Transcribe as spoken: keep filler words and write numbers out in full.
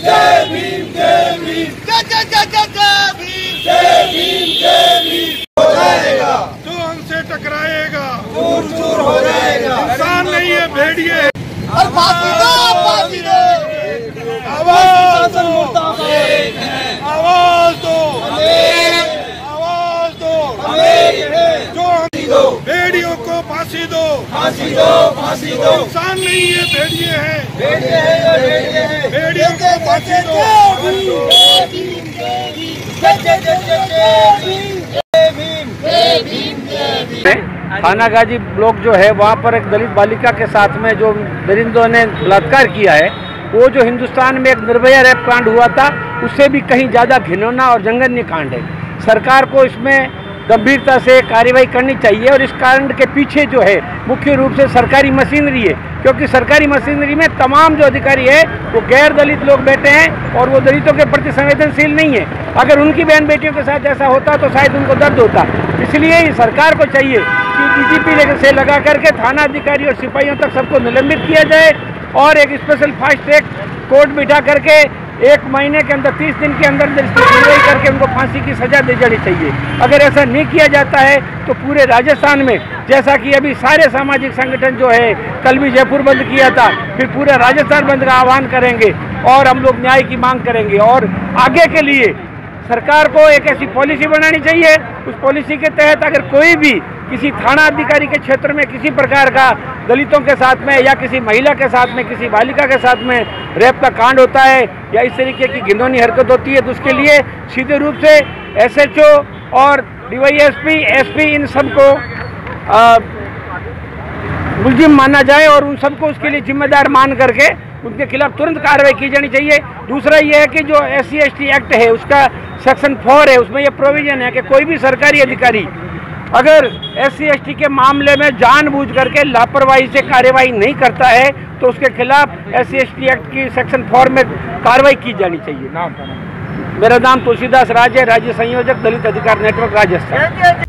जय भीम जय भीम जय जय जय जय जय भीम जय भीम जय भीम हो जाएगा। जो हमसे टकराएगा चूर चूर हो जाएगा। इंसान नहीं है भेड़िए। और फांसी दो फांसी दो। आवाज दो आवाज दो आवाज दो। जो हम भेड़ियों को फांसी दो फांसी दो फांसी दो। इंसान नहीं है भेड़िए हैं। भेड़िए हैं भेड़िए हैं। भेड़ियों को फांसी दो। जय भीम जय भीम जय जय जय जय भीम जय भीम जय भीम जय भीम। थाना गाजी ब्लॉक जो है वहाँ पर एक दलित बालिका के साथ में जो दरिंदों ने बलात्कार किया है, वो जो हिंदुस्तान में एक निर्भया रेप कांड हुआ था उससे भी कहीं ज़्यादा घिनौना और जघन्य कांड है। सरकार को इसमें गंभीरता से कार्रवाई करनी चाहिए और इस कांड के पीछे जो है मुख्य रूप से सरकारी मशीनरी है, क्योंकि सरकारी मशीनरी में तमाम जो अधिकारी है वो गैर दलित लोग बैठे हैं और वो दलितों के प्रति संवेदनशील नहीं है। अगर उनकी बहन बेटियों के साथ ऐसा होता तो शायद उनको दर्द होता। इसलिए सरकार को चाहिए कि डीजीपी से लगा करके थाना अधिकारी और सिपाहियों तक सबको निलंबित किया जाए और एक स्पेशल फास्ट ट्रैक कोर्ट बिठा करके एक महीने के अंदर तीस दिन के अंदर इसकी सुनवाई करके उनको फांसी की सजा दे जानी चाहिए। अगर ऐसा नहीं किया जाता है तो पूरे राजस्थान में, जैसा कि अभी सारे सामाजिक संगठन जो है, कल भी जयपुर बंद किया था, फिर पूरा राजस्थान बंद का आह्वान करेंगे और हम लोग न्याय की मांग करेंगे। और आगे के लिए सरकार को एक ऐसी पॉलिसी बनानी चाहिए, उस पॉलिसी के तहत अगर कोई भी किसी थाना अधिकारी के क्षेत्र में किसी प्रकार का दलितों के साथ में या किसी महिला के साथ में, किसी बालिका के साथ में रेप का कांड होता है या इस तरीके की घिनौनी हरकत होती है तो उसके लिए सीधे रूप से एसएचओ और डीवाईएसपी, एसपी इन सबको मुलजिम माना जाए और उन सबको उसके लिए जिम्मेदार मान करके उनके खिलाफ तुरंत कार्रवाई की जानी चाहिए। दूसरा ये है कि जो S C S T act है उसका सेक्शन फोर है, उसमें ये प्रोविजन है कि कोई भी सरकारी अधिकारी अगर एस सी एस टी के मामले में जानबूझ करके लापरवाही से कार्रवाई नहीं करता है तो उसके खिलाफ S C S T act की सेक्शन फोर में कार्रवाई की जानी चाहिए। नाम मेरा नाम तुलसीदास राज है, राज्य संयोजक दलित अधिकार नेटवर्क राजस्थान।